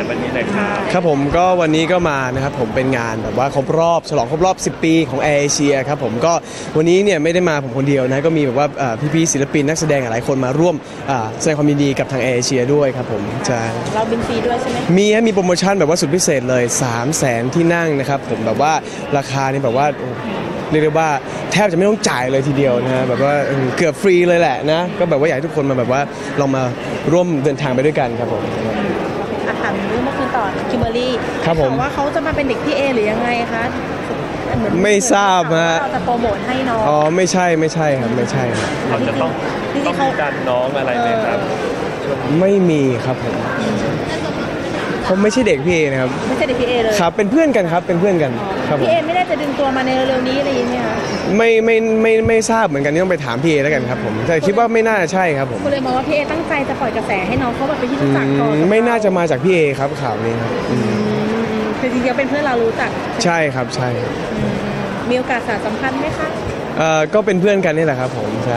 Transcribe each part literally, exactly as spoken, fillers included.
วันนี้เลยครับครับผมก็วันนี้ก็มานะครับผมเป็นงานแบบว่าครบรอบฉลองครบรอบสิบปีของแอร์เอเชียครับผมก็วันนี้เนี่ยไม่ได้มาผมคนเดียวนะก็มีแบบว่าพี่ๆศิลปินนักแสดงหลายคนมาร่วมแสดงความยินดีกับทางแอร์เอเชียด้วยครับผมใช่เราบินฟรีด้วยใช่ไหมมีมีโปรโมชั่นแบบว่าสุดพิเศษเลยสามแสนที่นั่งนะครับผมแบบว่าราคานี่แบบว่าเรียกได้ว่าแทบจะไม่ต้องจ่ายเลยทีเดียวนะฮะแบบว่าเกือบฟรีเลยแหละนะก็แบบว่าอยากให้ทุกคนมาแบบว่าลองมาร่วมเดินทางไปด้วยกันครับผมอาถามเรื่องเมื่อคืนต่อคิมเบอร์รี่ครับผมว่าเขาจะมาเป็นเด็กพี่เอหรือยังไงคะไม่ทราบฮะเราจะโปรโมทให้น้องอ๋อไม่ใช่ไม่ใช่ครับไม่ใช่เราจะต้องต้องมีการน้องอะไรไหมครับไม่มีครับผมผมไม่ใช่เด็กพี่เอนะครับไม่ใช่เด็กพี่เอเลยครับเป็นเพื่อนกันครับเป็นเพื่อนกันครับพี่เอไม่ได้จะดึงตัวมาในเร็วๆนี้อะไรอย่างเงี้ยไม่ไม่ไม่ไม่ทราบเหมือนกันต้องไปถามพี่เอแล้วกันครับผมแต่คิดว่าไม่น่าใช่ครับผมคุณเลยมองว่าพี่เอตั้งใจจะปล่อยกระแสให้น้องเขาแบบเป็นที่รู้จักก่อนไม่น่าจะมาจากพี่เอครับข่าวนี้ครับคือจริงๆเป็นเพื่อนเรารู้จักใช่ครับใช่มีโอกาสสานสัมพันธ์ไหมคะเอ่อก็เป็นเพื่อนกันนี่แหละครับผมใช่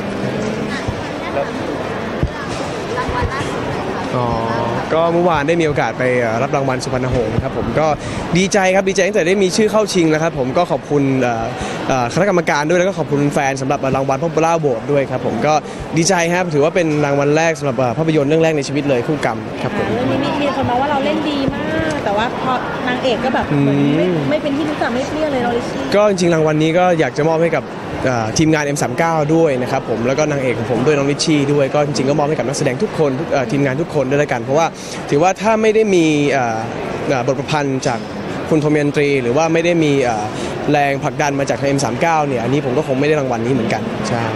อ๋อก็เมื่อวานได้มีโอกาสไปรับรางวัลสุพรรณหงส์ครับผมก็ดีใจครับดีใจตั้งแต่ได้มีชื่อเข้าชิงแล้วครับผมก็ขอบคุณคณะกรรมการด้วยแล้วก็ขอบคุณแฟนสำหรับรางวัลพ่อปลาโบสด้วยครับผมก็ดีใจครับถือว่าเป็นรางวัลแรกสำหรับภาพยนตร์เรื่องแรกในชีวิตเลยคู่กรรมครับผมเรื่องนี้มีคนมาว่าเราเล่นดีมากแต่ว่าพอนางเอกก็แบบเหมือนไม่ไม่เป็นที่รู้จักไม่เปรี้ยวเลยเราเลยก็จริงๆรางวัลนี้ก็อยากจะมอบให้กับทีมงาน เอ็ม สามสิบเก้า ด้วยนะครับผมแล้วก็นางเอกของผมด้วยน้องลิชชี่ด้วยก็จริงๆก็มอบให้กับนักแสดงทุกคนทีมงานทุกคนด้วยแล้วกันเพราะว่าถือว่าถ้าไม่ได้มีบทประพันธ์จากคุณโทเมียนตรีหรือว่าไม่ได้มีแรงผลักดันมาจาก เอ็ม สามสิบเก้า เนี่ยอันนี้ผมก็คงไม่ได้รางวัลนี้เหมือนกันใช่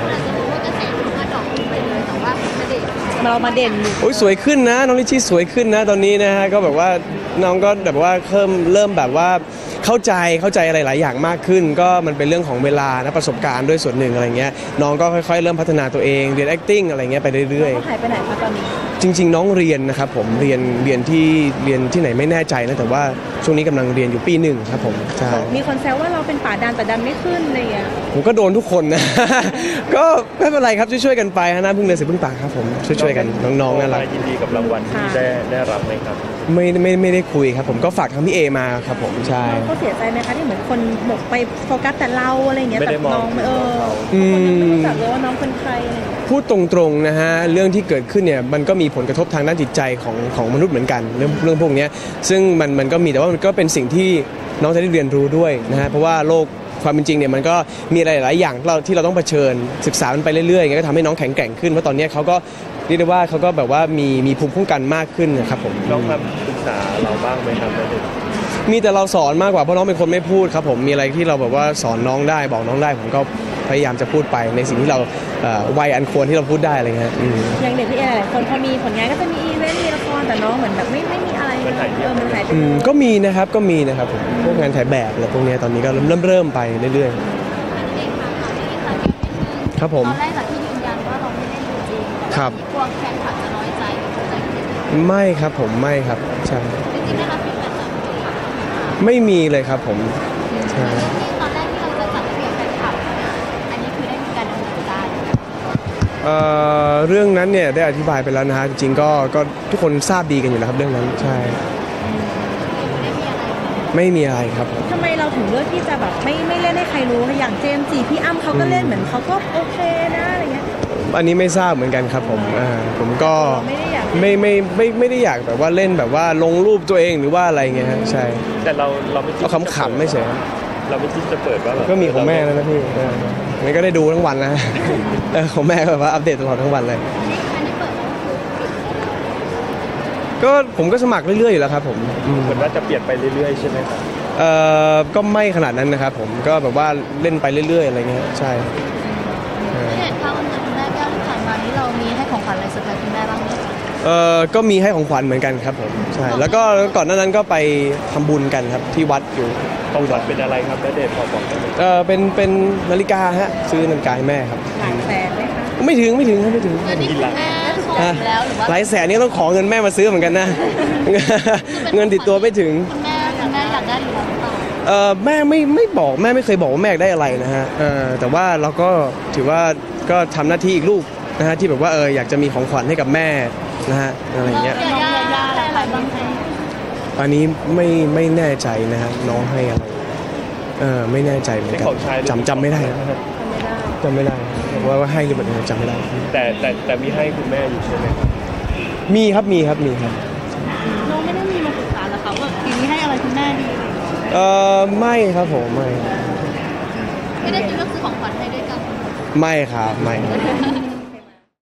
เรามาเด่นโอ้ยสวยขึ้นนะน้องลิชชี่สวยขึ้นนะตอนนี้นะฮะก็แบบว่าน้องก็แบบว่าเริ่มเริ่มแบบว่าเข้าใจเข้าใจอะไรหลายอย่างมากขึ้นก็มันเป็นเรื่องของเวลานะประสบการณ์ด้วยส่วนหนึ่งอะไรเงี้ยน้องก็ค่อยๆเริ่มพัฒนาตัวเองเรียน acting อะไรเงี้ยไปเรื่อยๆหายไปไหนคะตอนนี้จริงๆน้องเรียนนะครับผมเรียนเรียนที่เรียนที่ไหนไม่แน่ใจนะแต่ว่าช่วงนี้กำลังเรียนอยู่ปีหนึ่งครับผมใช่มีคนแซวว่าเราเป็นป่าดันแต่ดันไม่ขึ้นอะไรเงี้ยผมก็โดนทุกคนนะก็ไม่เป็นไรครับช่วยๆกันไปฮะน้ำพึ่งเดือนสิบพึ่งป่าครับผมช่วยๆกันน้องๆน่ารักยินดีกับรางวัลที่ได้ได้รับไหมครับไม่ไม่ไม่ได้คุยครับผมก็ฝากทางพี่เอมาครับผมใช่เขาเสียใจไหมคะที่เหมือนคนหมกไปโฟกัสแต่เราอะไรเงี้ยแต่น้องเออคนยังไม่รู้จักเลยว่าน้องเป็นใครพูดตรงๆนะฮะเรื่องที่เกิดขึ้นเนี่ยมันก็มีผลกระทบทางด้านจิตใจของของมนุษย์เหมือนกันเรื่องเรื่องพวกนี้ซึ่งมันมันก็มีแต่ว่ามันก็เป็นสิ่งที่น้องจะได้เรียนรู้ด้วยนะฮะเพราะว่าโลกความเป็นจริงเนี่ยมันก็มีอะไรหลายอย่างเราที่เราต้องเผชิญศึกษามันไปเรื่อยๆก็ทำให้น้องแข็งแกร่งขึ้นเพราะตอนนี้เขาก็เรียกได้ว่าเขาก็แบบว่ามีมีภูมิคุ้มกันมากขึ้นนะครับผมน้องมาปรึกษาเราบ้างไหมครับมีแต่เราสอนมากกว่าเพราะน้องเป็นคนไม่พูดครับผมมีอะไรที่เราแบบว่าสอนน้องได้บอกน้องได้ผมก็พยายามจะพูดไปในสิ่งที่เราวัยอันควรที่เราพูดได้อะไรเงี้ยอย่างเด็กพี่เอหลายคนพอมีผลงานก็จะมีอีเวนต์มีละครแต่น้องเหมือนแบบไม่ไม่มีอะไรเออมันหายไปก็มีนะครับก็มีนะครับผมพวกงานถ่ายแบบอะไรพวกนี้ตอนนี้ก็เริ่มเริ่มไปเรื่อยๆครับผมตอนแรกจากที่ยืนยันว่าเราไม่ได้ดูจริงครับกลัวแฟนคลับจะน้อยใจไม่ครับผมไม่ครับใช่จริงๆได้รับฟีดแบ็กจากไม่มีเลยครับผมใช่ตอนแรกที่เราจะจัดระเบียบแฟนคลับอันนี้คือได้มีการดำเนินการเอ่อเรื่องนั้นเนี่ยได้อธิบายไปแล้วนะฮะจริงๆก็ก็ทุกคนทราบดีกันอยู่แล้วครับเรื่องนั้นใช่ไม่มีอะไรครับทำไมเราถึงเลือกที่จะแบบไม่ไม่เล่นให้ใครรู้อย่างเจมส์จีพี่อ้ำเขาก็เล่นเหมือนเขาก็โอเคนะอะไรเงี้ยอันนี้ไม่ทราบเหมือนกันครับผมอ่าผมก็ไม่ไม่ไม่ไม่ได้อยากแบบว่าเล่นแบบว่าลงรูปตัวเองหรือว่าอะไรเงี้ยฮะใช่แต่เราเราไม่เอาขำๆไม่ใช่เราไม่คิดจะเปิดว่าก็มีของแม่แล้วนะพี่นี่ก็ได้ดูทั้งวันนะของแม่แบบว่าอัปเดตตลอดทั้งวันเลยก็ผมก็สมัครเรื่อยๆอยู่แล้วครับผมเหมือนว่าจะเปลี่ยนไปเรื่อยๆใช่ไหมครับเอ่อก็ไม่ขนาดนั้นนะครับผมก็แบบว่าเล่นไปเรื่อยๆอะไรเงี้ยใช่เห็นค่ะวันเกิดคุณแม่ก็ผ่านมานี้เรามีให้ของขวัญอะไรเซอร์ไพรส์คุณแม่บ้างไหมเอ่อก็มีให้ของขวัญเหมือนกันครับผมใช่แล้วก็ก่อนหน้านั้นก็ไปทำบุญกันครับที่วัดอยู่ของขวัญเป็นอะไรครับแม่เดชพอบอกได้ไหมเออเป็นเป็นนาฬิกาฮะซื้อนาฬิกาให้แม่ครับหลายแสนไหมคะไม่ถึงไม่ถึงไม่ถึงเงินที่แม่ขอแล้วหรือว่าหลายแสนนี่ต้องขอเงินแม่มาซื้อเหมือนกันนะเงินติดตัวไม่ถึงคุณแม่คุณแม่อยากได้หรือเปล่าเออแม่ไม่ไม่บอกแม่ไม่เคยบอกว่าแม่ได้อะไรนะฮะเออแต่ว่าเราก็ถือว่าก็ทำหน้าที่อีกลูกนะฮะที่แบบว่าเอออยากจะมีของขวัญให้กับแม่นะฮะอะไรอย่างเงี้ยอยากได้อะไรบ้างคะอันนี้ไม่ไม่แน่ใจนะฮะน้องให้อะไรเออไม่แน่ใจเหมือนเป็นกันของชายหรือจำจำไม่ได้จำไม่ได้ว่าว่าให้หรือเปล่าจำไม่ได้แต่แต่แต่มีให้คุณแม่อยู่ใช่ไหมครับมีครับมีครับมีครับน้องไม่ได้มีมาปรึกษาเหรอคะว่าทีนี้ให้อะไรคุณแม่ดีเออไม่ครับผมไม่ไม่ได้คิดว่าซื้อของขวัญให้ด้วยกันไม่ครับไม่